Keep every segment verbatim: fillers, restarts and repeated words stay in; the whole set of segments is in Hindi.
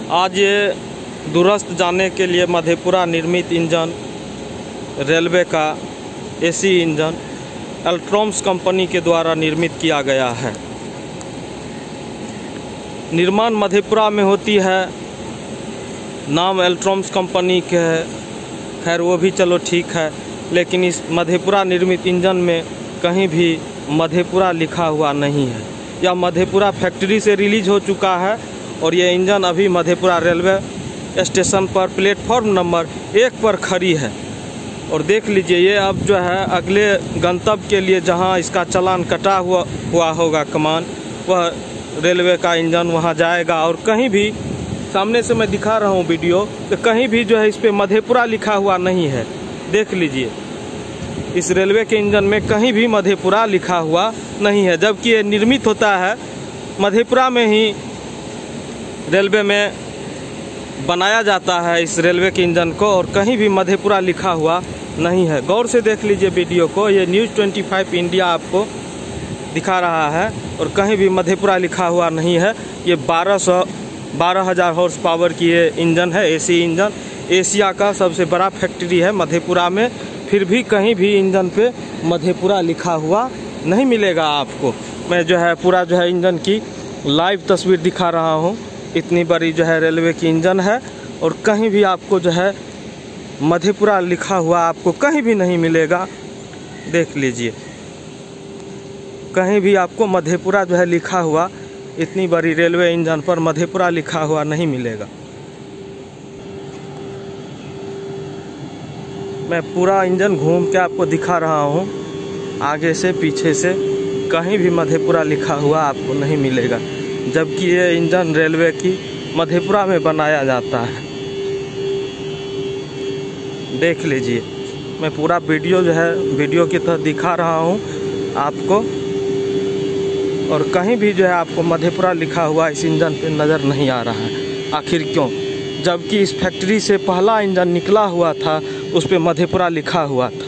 आज ये दूरस्थ जाने के लिए मधेपुरा निर्मित इंजन रेलवे का एसी इंजन एल्ट्रॉम्स कंपनी के द्वारा निर्मित किया गया है। निर्माण मधेपुरा में होती है, नाम एल्ट्रॉम्स कंपनी के है। खैर वो भी चलो ठीक है, लेकिन इस मधेपुरा निर्मित इंजन में कहीं भी मधेपुरा लिखा हुआ नहीं है। यह मधेपुरा फैक्ट्री से रिलीज हो चुका है और ये इंजन अभी मधेपुरा रेलवे स्टेशन पर प्लेटफॉर्म नंबर एक पर खड़ी है। और देख लीजिए, ये अब जो है अगले गंतव्य के लिए जहां इसका चालान कटा हुआ हुआ होगा कमान, वह रेलवे का इंजन वहां जाएगा। और कहीं भी सामने से मैं दिखा रहा हूं वीडियो, तो कहीं भी जो है इस पे मधेपुरा लिखा हुआ नहीं है। देख लीजिए, इस रेलवे के इंजन में कहीं भी मधेपुरा लिखा हुआ नहीं है, जबकि ये निर्मित होता है मधेपुरा में ही। रेलवे में बनाया जाता है इस रेलवे के इंजन को, और कहीं भी मधेपुरा लिखा हुआ नहीं है। गौर से देख लीजिए वीडियो को, ये न्यूज़ पच्चीस इंडिया आपको दिखा रहा है और कहीं भी मधेपुरा लिखा हुआ नहीं है। ये बारह सौ बारह हज़ार हॉर्स पावर की ये इंजन है, एसी इंजन। एशिया का सबसे बड़ा फैक्ट्री है मधेपुरा में, फिर भी कहीं भी इंजन पे मधेपुरा लिखा हुआ नहीं मिलेगा आपको। मैं जो है पूरा जो है इंजन की लाइव तस्वीर दिखा रहा हूँ। इतनी बड़ी जो है रेलवे की इंजन है और कहीं भी आपको जो है मधेपुरा लिखा हुआ आपको कहीं भी नहीं मिलेगा। देख लीजिए, कहीं भी आपको मधेपुरा जो है लिखा हुआ, इतनी बड़ी रेलवे इंजन पर मधेपुरा लिखा हुआ नहीं मिलेगा। मैं पूरा इंजन घूम के आपको दिखा रहा हूँ, आगे से पीछे से कहीं भी मधेपुरा लिखा हुआ आपको नहीं मिलेगा, जबकि ये इंजन रेलवे की मधेपुरा में बनाया जाता है। देख लीजिए, मैं पूरा वीडियो जो है वीडियो की तरह दिखा रहा हूँ आपको, और कहीं भी जो है आपको मधेपुरा लिखा हुआ इस इंजन पे नज़र नहीं आ रहा है। आखिर क्यों? जबकि इस फैक्ट्री से पहला इंजन निकला हुआ था, उस पे मधेपुरा लिखा हुआ था।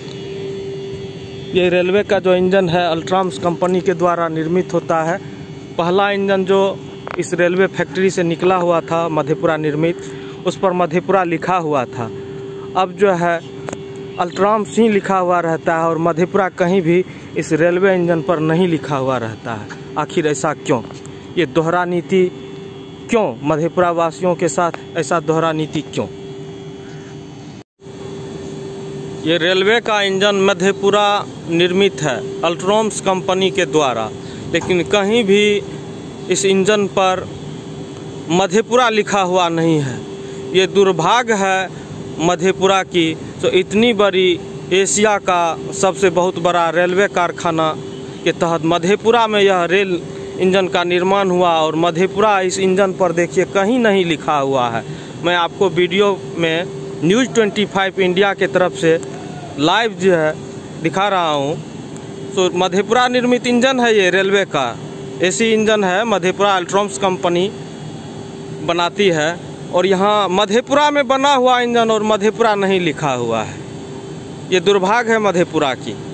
ये रेलवे का जो इंजन है एल्ट्रॉम्स कंपनी के द्वारा निर्मित होता है। पहला इंजन जो इस रेलवे फैक्ट्री से निकला हुआ था मधेपुरा निर्मित, उस पर मधेपुरा लिखा हुआ था। अब जो है एल्ट्रॉम्स ही लिखा हुआ रहता है और मधेपुरा कहीं भी इस रेलवे इंजन पर नहीं लिखा हुआ रहता है। आखिर ऐसा क्यों? ये दोहरा नीति क्यों? मधेपुरा वासियों के साथ ऐसा दोहरा नीति क्यों? ये रेलवे का इंजन मधेपुरा निर्मित है एल्ट्रॉम्स कंपनी के द्वारा, लेकिन कहीं भी इस इंजन पर मधेपुरा लिखा हुआ नहीं है। ये दुर्भाग्य है मधेपुरा की, तो इतनी बड़ी एशिया का सबसे बहुत बड़ा रेलवे कारखाना के तहत मधेपुरा में यह रेल इंजन का निर्माण हुआ, और मधेपुरा इस इंजन पर देखिए कहीं नहीं लिखा हुआ है। मैं आपको वीडियो में न्यूज़ पच्चीस इंडिया के तरफ से लाइव जो है दिखा रहा हूँ। तो मधेपुरा निर्मित इंजन है, ये रेलवे का एसी इंजन है, मधेपुरा एल्ट्रॉम्स कंपनी बनाती है, और यहाँ मधेपुरा में बना हुआ इंजन और मधेपुरा नहीं लिखा हुआ है। ये दुर्भाग्य है मधेपुरा की।